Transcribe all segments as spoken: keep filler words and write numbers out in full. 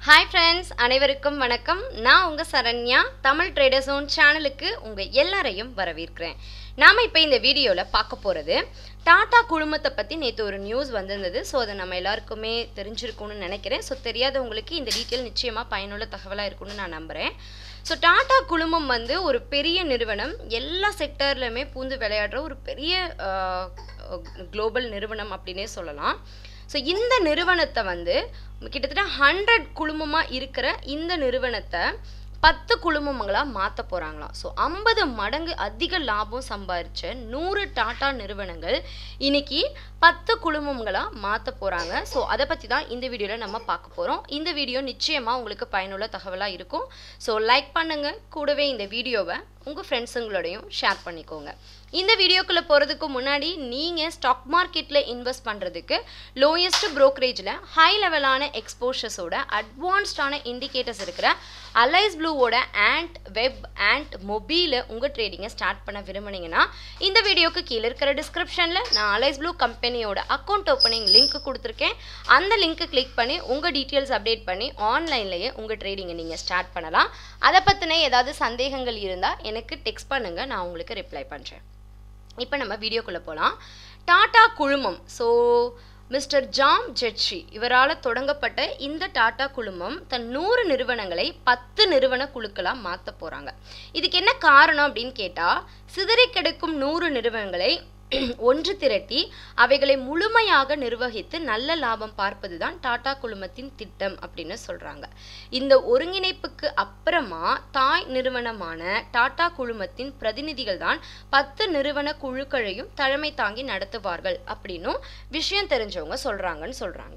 Hi friends, அனைவருக்கும் வணக்கம். நான் உங்க சரண்யா தமிழ் ட்ரேடர் ஜோன் சேனலுக்கு உங்க எல்லாரையும் வரவேற்கிறேன். நாம இப்போ இந்த வீடியோல பார்க்க போறது டாடா குழுமத்தை பத்தி நேத்து ஒரு நியூஸ் வந்திருந்தது. சோ அதை நம்ம எல்லாருக்குமே தெரிஞ்சிருக்கும்னு நினைக்கிறேன். சோ தெரியாதவங்களுக்கு இந்த டீடைல் நிச்சயமா பயனுள்ள தகவலா இருக்கும்னு நான் நம்புறேன். ஸோ டாடா குழுமம் வந்து ஒரு பெரிய நிறுவனம், எல்லா செக்டர்லையுமே பூந்து விளையாடுற ஒரு பெரிய குளோபல் நிறுவனம் அப்படின்னே சொல்லலாம். ஸோ இந்த நிறுவனத்தை வந்து கிட்டத்தட்ட ஹண்ட்ரட் குழுமமாக இருக்கிற இந்த நிறுவனத்தை பத்து குழுமங்களாக மாற்ற போகிறாங்களாம். ஸோ ஐம்பது மடங்கு அதிக லாபம் சம்பாதிச்ச நூறு டாடா நிறுவனங்கள் இன்னைக்கு பத்து குழுமங்களாக மாற்ற போகிறாங்க. ஸோ அதை பற்றி தான் இந்த வீடியோவில் நம்ம பார்க்க போகிறோம். இந்த வீடியோ நிச்சயமாக உங்களுக்கு பயனுள்ள தகவலாக இருக்கும். ஸோ லைக் பண்ணுங்கள், கூடவே இந்த வீடியோவை உங்கள் ஃப்ரெண்ட்ஸுங்களோடையும் ஷேர் பண்ணிக்கோங்க. இந்த வீடியோக்குள்ளே போகிறதுக்கு முன்னாடி நீங்கள் ஸ்டாக் மார்க்கெட்டில் இன்வெஸ்ட் பண்ணுறதுக்கு லோயஸ்ட் ப்ரோக்கரேஜில் ஹை லெவலான எக்ஸ்போஷர்ஸோட அட்வான்ஸ்டான இண்டிகேட்டர்ஸ் இருக்கிற அலைஸ் ப்ளூவோட ஆண்ட் வெப் ஆண்ட் மொபைலில் உங்கள் ட்ரேடிங்கை ஸ்டார்ட் பண்ண விரும்புனீங்கன்னா இந்த வீடியோக்கு கீழே இருக்கிற டிஸ்கிரிப்ஷனில் நான் அலைஸ் ப்ளூ கம்பெனியோட அக்கௌண்ட் ஓப்பனிங் லிங்க் கொடுத்துருக்கேன். அந்த லிங்க்கை கிளிக் பண்ணி உங்கள் டீட்டெயில்ஸ் அப்டேட் பண்ணி ஆன்லைன்லேயே உங்கள் ட்ரேடிங்கை நீங்கள் ஸ்டார்ட் பண்ணலாம். அதை பற்றின ஏதாவது சந்தேகங்கள் இருந்தால் எனக்கு டெக்ஸ்ட் பண்ணுங்கள், நான் உங்களுக்கு ரிப்ளை பண்ணுறேன். இப்போ நம்ம வீடியோக்குள்ளே போகலாம். டாடா குழுமம், ஸோ மிஸ்டர் ஜாம் ஜெட்ஷி இவரால் தொடங்கப்பட்ட இந்த டாடா குழுமம் தன் நூறு நிறுவனங்களை பத்து நிறுவன குழுக்களாக மாற்ற போகிறாங்க. இதுக்கு என்ன காரணம் அப்படின்னு கேட்டால், சிதறி கிடக்கும் நூறு நிறுவனங்களை ஒன்று திரட்டி அவைகளை முழுமையாக நிர்வகித்து நல்ல லாபம் பார்ப்பது தான் டாடா குழுமத்தின் திட்டம் அப்படின்னு சொல்றாங்க. இந்த ஒருங்கிணைப்புக்கு அப்புறமா தாய் நிறுவனமான டாடா குழுமத்தின் பிரதிநிதிகள் தான் பத்து நிறுவன குழுக்களையும் தலைமை தாங்கி நடத்துவார்கள் அப்படின்னும் விஷயம் தெரிஞ்சவங்க சொல்றாங்கன்னு சொல்றாங்க.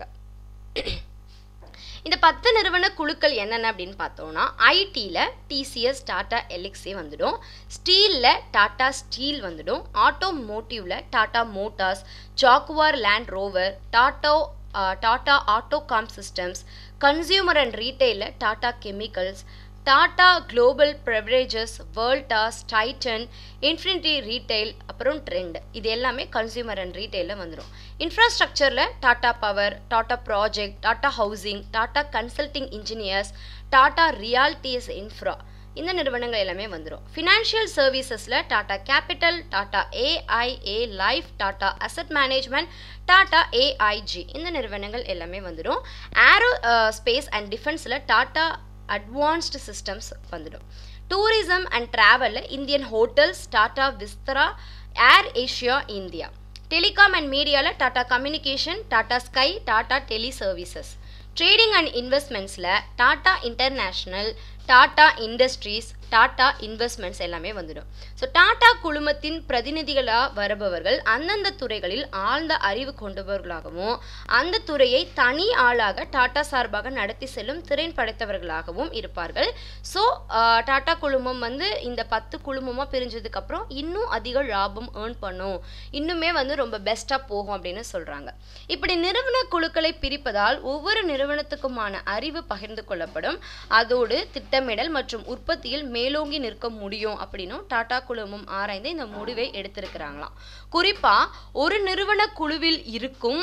இந்த பத்து நிறுவன குழுக்கள் என்னென்ன அப்படின்னு பார்த்தோம்னா, ஐடியில் டிசிஎஸ் டாடா எல்எக்ஸே வந்துடும், ஸ்டீலில் டாடா ஸ்டீல் வந்துடும், ஆட்டோமோட்டிவில் Tata Motors, Jaguar Land Rover, டாட்டோ Tata AutoComp Systems, consumer and ரீட்டெயிலில் Tata Chemicals, Tata Global Beverages, Voltas, Titan, Infiniti Retail, அப்புறம் ட்ரெண்ட். இது எல்லாமே கன்சியூமர் அண்ட் ரீட்டைலில் வந்துடும். இன்ஃப்ராஸ்ட்ரக்சரில் Tata Power, Tata Project, Tata Housing, Tata Consulting Engineers, Tata Realities Infra, இந்த நிறுவனங்கள் எல்லாமே வந்துடும். ஃபினான்ஷியல் சர்வீசஸில் Tata Capital, Tata AIA Life, Tata Asset Management, Tata AIG, இந்த நிறுவனங்கள் எல்லாமே வந்துடும். Aerospace and டிஃபென்ஸில் Tata Advanced Systems வந்துடும். டூரிசம் அண்ட் ட்ராவலில் Indian Hotels, Tata Vistara, Air Asia India. Telecom and மீடியாவில் Tata Communication, Tata Sky, Tata Tele Services. Trading and இன்வெஸ்ட்மெண்ட்ஸில் Tata International, Tata Industries, Tata Investments எல்லாமே வந்துடும். ஸோ டாடா குழுமத்தின் பிரதிநிதிகளாக வருபவர்கள் அந்தந்த துறைகளில் ஆழ்ந்த அறிவு கொண்டவர்களாகவும் அந்த துறையை தனி ஆளாக டாடா சார்பாக நடத்தி செல்லும் திறன் படைத்தவர்களாகவும் இருப்பார்கள். ஸோ டாடா குழுமம் வந்து இந்த பத்து குழுமமாக பிரிஞ்சதுக்கப்புறம் இன்னும் அதிக லாபம் ஏர்ன் பண்ணும், இன்னுமே வந்து ரொம்ப பெஸ்ட்டாக போகும் அப்படின்னு சொல்கிறாங்க. இப்படி நிறுவன குழுக்களை பிரிப்பதால் ஒவ்வொரு நிறுவனத்துக்குமான அறிவு பகிர்ந்து கொள்ளப்படும், அதோடு திட்டமிடல் மற்றும் உற்பத்தியில் மேலோங்கி நிற்க முடியும் அப்படின்னு டாடா குழுமம் ஆராய்ந்து இந்த முடிவை எடுத்திருக்கிறாங்களாம். குறிப்பா ஒரு நிறுவன குழுவில் இருக்கும்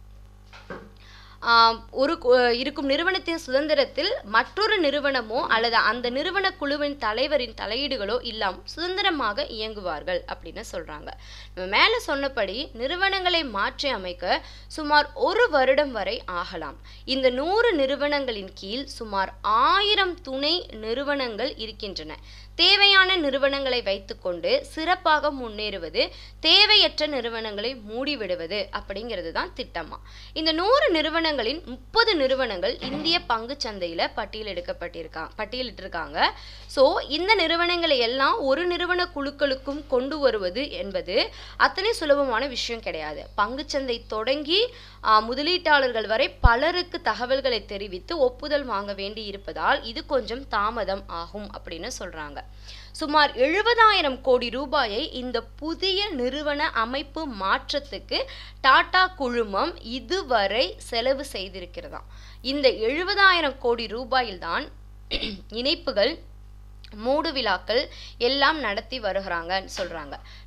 ஒரு இருக்கும் நிறுவனத்தின் சுதந்திரத்தில் மற்றொரு நிறுவனமோ அல்லது அந்த நிறுவன குழுவின் தலைவரின் தலையீடுகளோ இல்லாமல் சுதந்திரமாக இயங்குவார்கள் அப்படின்னு சொல்றாங்க. நம்ம மேலே சொன்னபடி நிறுவனங்களை மாற்றி அமைக்க சுமார் ஒரு வருடம் வரை ஆகலாம். இந்த நூறு நிறுவனங்களின் கீழ் சுமார் ஆயிரம் துணை நிறுவனங்கள் இருக்கின்றன. தேவையான நிறுவனங்களை வைத்துக்கொண்டு சிறப்பாக முன்னேறுவது, தேவையற்ற நிறுவனங்களை மூடிவிடுவது அப்படிங்கிறது தான் திட்டமா. இந்த நூறு நிறுவனங்களின் முப்பது நிறுவனங்கள் இந்திய பங்கு சந்தையில் பட்டியலெடுக்கப்பட்டிருக்காங்க பட்டியலிட்டிருக்காங்க. ஸோ இந்த நிறுவனங்களை எல்லாம் ஒரு நிறுவன குழுக்களுக்கும் கொண்டு வருவது என்பது அத்தனை சுலபமான விஷயம் கிடையாது. பங்குச்சந்தை தொடங்கி முதலீட்டாளர்கள் வரை பலருக்கு தகவல்களை தெரிவித்து ஒப்புதல் வாங்க வேண்டி இருப்பதால் இது கொஞ்சம் தாமதம் ஆகும் அப்படின்னு சொல்றாங்க. சுமார் எழுபதாயிரம் கோடி ரூபாயை இந்த புதிய நிறுவன அமைப்பு மாற்றத்துக்கு டாடா குழுமம் இதுவரை செலவு செய்திருக்கிறதாம். இந்த எழுபதாயிரம் கோடி ரூபாயில்தான் இணைப்புகள், மூடு விழாக்கள் எல்லாம் நடத்தி வருகிறாங்கன்னு சொல்றாங்க.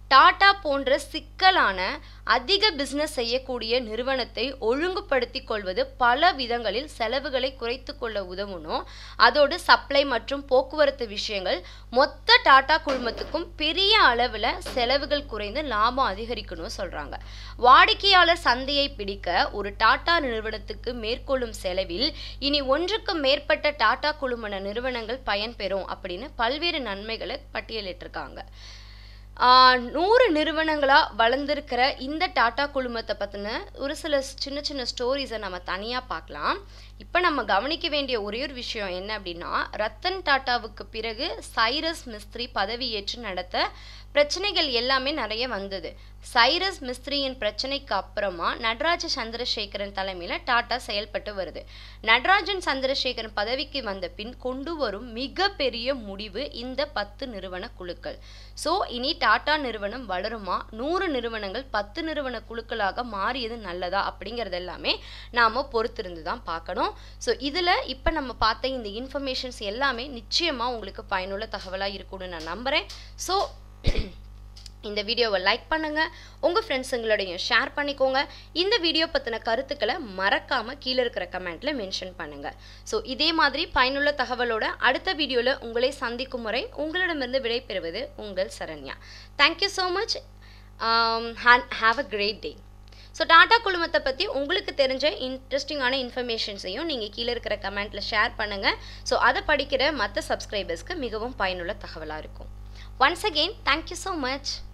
டாடா போன்ற சிக்கலான அதிக பிஸ்னஸ் செய்யக்கூடிய நிறுவனத்தை ஒழுங்குபடுத்தி கொள்வது பல விதங்களில் செலவுகளை குறைத்து கொள்ள உதவணும். அதோடு சப்ளை மற்றும் போக்குவரத்து விஷயங்கள் மொத்த டாடா குழுமத்துக்கும் பெரிய அளவில் செலவுகள் குறைந்து லாபம் அதிகரிக்கணும்னு சொல்கிறாங்க. வாடிக்கையாளர் சந்தையை பிடிக்க ஒரு டாடா நிறுவனத்துக்கு மேற்கொள்ளும் செலவில் இனி ஒன்றுக்கு மேற்பட்ட டாடா குழும நிறுவனங்கள் பயன்பெறும் அப்படின்னு பல்வேறு நன்மைகளை பட்டியலிட்டிருக்காங்க. நூறு நிறுவனங்களாக வளர்ந்துருக்கிற இந்த டாடா குழுமத்தை பற்றின ஒரு சில சின்ன சின்ன ஸ்டோரிஸை நம்ம தனியாக பார்க்கலாம். இப்போ நம்ம கவனிக்க வேண்டிய ஒரே ஒரு விஷயம் என்ன அப்படின்னா, ரத்தன் டாட்டாவுக்கு பிறகு சைரஸ் மிஸ்த்ரி பதவியேற்று நடத்த பிரச்சனைகள் எல்லாமே நிறைய வந்தது. சைரஸ் மிஸ்த்ரியின் பிரச்சனைக்கு அப்புறமா நடராஜ சந்திரசேகரன் தலைமையில் டாடா செயல்பட்டு வருது. நடராஜன் சந்திரசேகரன் பதவிக்கு வந்த பின் கொண்டு வரும் மிகப்பெரிய முடிவு இந்த பத்து நிறுவன குழுக்கள். ஸோ இனி டாடா நிறுவனம் வளருமா, நூறு நிறுவனங்கள் பத்து நிறுவன குழுக்களாக மாறியது நல்லதா அப்படிங்கிறது எல்லாமே நாம் பொறுத்திருந்து தான் பார்க்கணும். ஸோ இதில் இப்போ நம்ம பார்த்த இந்த இன்ஃபர்மேஷன்ஸ் எல்லாமே நிச்சயமாக உங்களுக்கு பயனுள்ள தகவலாக இருக்கும்னு நான் நம்புகிறேன். ஸோ இந்த வீடியோவை லைக் பண்ணுங்கள், உங்கள் ஃப்ரெண்ட்ஸுங்களோடையும் ஷேர் பண்ணிக்கோங்க. இந்த வீடியோ பற்றின கருத்துக்களை மறக்காமல் கீழே இருக்கிற கமெண்ட்டில் மென்ஷன் பண்ணுங்கள். ஸோ இதே மாதிரி பயனுள்ள தகவலோட அடுத்த வீடியோவில் உங்களை சந்திக்கும் முறை உங்களிடமிருந்து விடைபெறுவது உங்கள் Saranya. Thank you so much. Have a great day. So Tata குழுமத்தை பற்றி உங்களுக்கு தெரிஞ்ச இன்ட்ரெஸ்டிங்கான இன்ஃபர்மேஷன்ஸையும் நீங்கள் கீழே இருக்கிற கமெண்ட்டில் ஷேர் பண்ணுங்கள். ஸோ அதை படிக்கிற மற்ற சப்ஸ்கிரைபர்ஸ்க்கு மிகவும் பயனுள்ள தகவலாக இருக்கும். Once again, thank you so much.